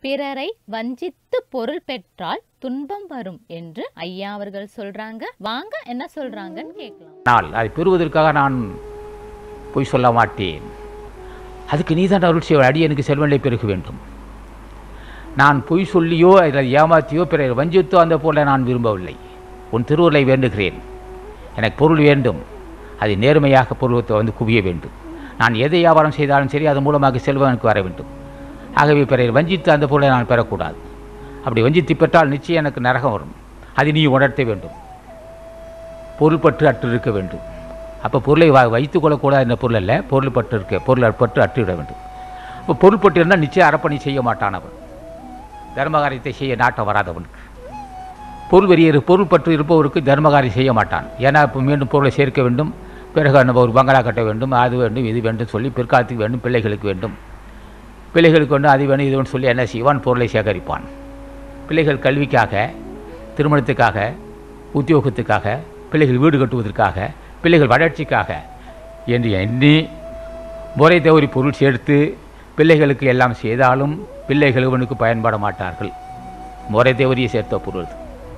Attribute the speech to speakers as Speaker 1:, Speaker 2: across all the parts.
Speaker 1: பிறரை வஞ்சித்து பொருள் பெற்றால் துன்பம் வரும் என்று ஐயா அவர்கள் சொல்றாங்க. வாங்க என்ன சொல்றாங்கன்னு கேட்கலாம்.
Speaker 2: அதை பெறுவதற்காக நான் பொய் சொல்ல மாட்டேன். அதுக்கு நீதான் அருள் செய்ய அடியனுக்கு செல்வநிலை பெருக வேண்டும். நான் பொய் சொல்லியோ அல்லது ஏமாற்றியோ பிறரை வஞ்சித்தோ அந்த போல நான் விரும்பவில்லை. உன் திருவுருளை வேண்டுகிறேன். எனக்கு பொருள் வேண்டும். அது நேர்மையாக பொருளத்தை வந்து குவிய வேண்டும். நான் எதை வியாபாரம் செய்தாலும் சரி அது மூலமாக செல்வம் எனக்கு வர வேண்டும். ஆகவே பிறரை வஞ்சித்து அந்த பொருளை நான் பெறக்கூடாது. அப்படி வஞ்சித்து பெற்றால் நிச்சயம் எனக்கு நரகம் வரும். அதை நீ உணர்த்த வேண்டும். பொருள் பற்று அற்று இருக்க வேண்டும். அப்போ பொருளை வைத்து கொள்ளக்கூடாது என்ற பொருள் அல்ல, பொருள் பற்று அற்றுவிட வேண்டும். இப்போ பொருள் பற்று இருந்தால் நிச்சயம் அறப்பணி செய்ய மாட்டான். அவன் தர்மகாரியத்தை செய்ய நாட்டம் வராதவனுக்கு. பொருள் பற்று இருப்பவருக்கு தர்மகாரியம் செய்ய மாட்டான். ஏன்னா இப்போ மீண்டும் பொருளை சேர்க்க வேண்டும், பிறகு நம்ம ஒரு பங்களா கட்ட வேண்டும், அது வேண்டும் இது வேண்டும் சொல்லி பிற்காலத்துக்கு வேண்டும், பிள்ளைகளுக்கு வேண்டும், அது வேணும் இது வேணும் சொல்லி என்ன செய்வான், பொருளை சேகரிப்பான். பிள்ளைகள் கல்விக்காக, திருமணத்துக்காக, உத்தியோகத்துக்காக, பிள்ளைகள் வீடு கட்டுவதற்காக, பிள்ளைகள் வளர்ச்சிக்காக என்று எண்ணி முறை தவறி பொருள் சேர்த்து பிள்ளைகளுக்கு எல்லாம் செய்தாலும் பிள்ளைகள் இவனுக்கு பயன்பட மாட்டார்கள். முறை தவறியை சேர்த்த பொருள்.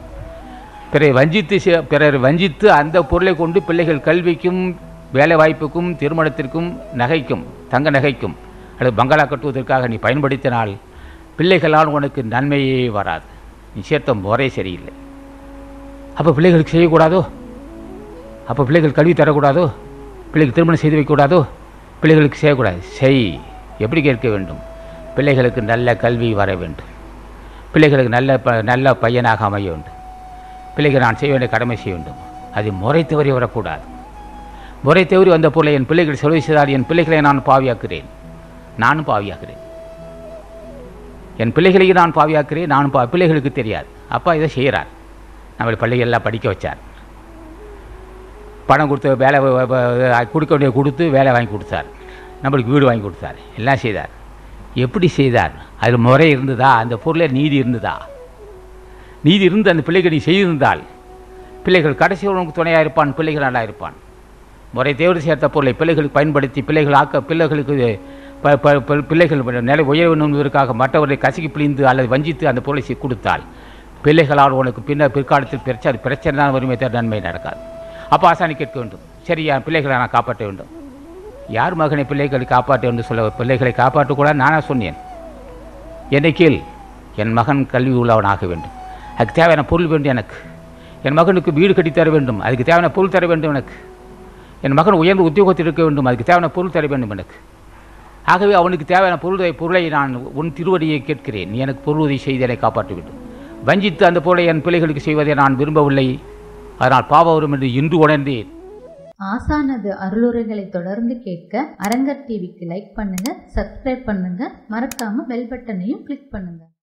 Speaker 2: பிறரை வஞ்சித்து அந்த பொருளை கொண்டு பிள்ளைகள் கல்விக்கும் வேலை வாய்ப்புக்கும் திருமணத்திற்கும் நகைக்கும் தங்க நகைக்கும் அல்லது பங்களா கட்டுவதற்காக நீ பயன்படுத்தினால் பிள்ளைகளால் உனக்கு நன்மையே வராது. நீ சேர்த்த முறை சரியில்லை. அப்போ பிள்ளைகளுக்கு செய்யக்கூடாதோ? அப்போ பிள்ளைகள் கல்வி தரக்கூடாதோ? பிள்ளைகள் திருமணம் செய்து வைக்கக்கூடாதோ? பிள்ளைகளுக்கு செய்யக்கூடாது. செய். எப்படி கேட்க வேண்டும்? பிள்ளைகளுக்கு நல்ல கல்வி வர வேண்டும். பிள்ளைகளுக்கு நல்ல பையனாக அமைய வேண்டும். பிள்ளைகள் நான் செய்ய வேண்டிய கடமை செய்ய வேண்டும். அது முறை தவறி வரக்கூடாது. முறை தவறி வந்த பொருளை என் பிள்ளைகள் செலவு செய்தால் என் பிள்ளைகளை நான் பாவியாக்குறேன். நானும் பாவியாக்குறேன். என் பிள்ளைகளையும் நான் பாவியாக்குறேன். நானும் பிள்ளைகளுக்கு தெரியாது. அப்பா இதை செய்கிறார். நம்மளை பள்ளிகளெல்லாம் படிக்க வச்சார். பணம் கொடுத்து வேலை கொடுக்க வேண்டிய கொடுத்து வேலை வாங்கி கொடுத்தார். நம்மளுக்கு வீடு வாங்கி கொடுத்தார். எல்லாம் செய்தார். எப்படி செய்தார்? அதில் முறை இருந்ததா? அந்த பொருளில் நீதி இருந்ததா? நீதி இருந்து அந்த பிள்ளைகள் நீ செய்திருந்தால் பிள்ளைகள் கடைசி உனக்கு துணையாக இருப்பான். பிள்ளைகள் நல்லா இருப்பான். முறை தேர்வு சேர்த்த பொருளை பிள்ளைகளுக்கு பயன்படுத்தி பிள்ளைகளுக்கு பிள்ளைகள் நிலை உயர்வு என்பதற்காக மற்றவர்களை கசக்கி பிழிந்து அல்லது வஞ்சித்து அந்த பொருளை கொடுத்தால் பிள்ளைகளால் உனக்கு பிற்காலத்தில் பிரச்சனை தான் வருமே தவிர நன்மை நடக்காது. அப்போ ஆசானி கேட்க வேண்டும். சரி, என் பிள்ளைகளை நான் காப்பாற்ற வேண்டும். யார் மகனை பிள்ளைகளை காப்பாற்ற வேண்டும் சொல்ல? பிள்ளைகளை காப்பாற்றக்கூடாது நானாக சொன்னேன். என்னை கேள். என் மகன் கல்வி உள்ளவனாக வேண்டும். அதுக்கு தேவையான பொருள் வேண்டும் எனக்கு. என் மகனுக்கு வீடு கட்டி தர வேண்டும். அதுக்கு தேவையான பொருள் தர வேண்டும் எனக்கு. என் மகன் உயர்ந்த உத்தியோகத்தில் இருக்க வேண்டும். அதுக்கு தேவையான பொருள் தர வேண்டும் எனக்கு. ஆகவே அவனுக்கு தேவையான பொருளை நான் உன் திருவடியை கேட்கிறேன். நீ எனக்கு பொருள் உதவி செய்து என்னை காப்பாற்ற வேண்டும். வஞ்சித்து அந்த பொருளை என் பிள்ளைகளுக்கு செய்வதை நான் விரும்பவில்லை. அதனால் பாவம் வரும் என்று இன்று உணர்ந்தேன்.
Speaker 3: ஆசானது அருளுரைகளை தொடர்ந்து கேட்க அரங்கர் டிவிக்கு லைக் பண்ணுங்க, சப்ஸ்கிரைப் பண்ணுங்க, மறக்காம பெல் பட்டனையும் கிளிக் பண்ணுங்க.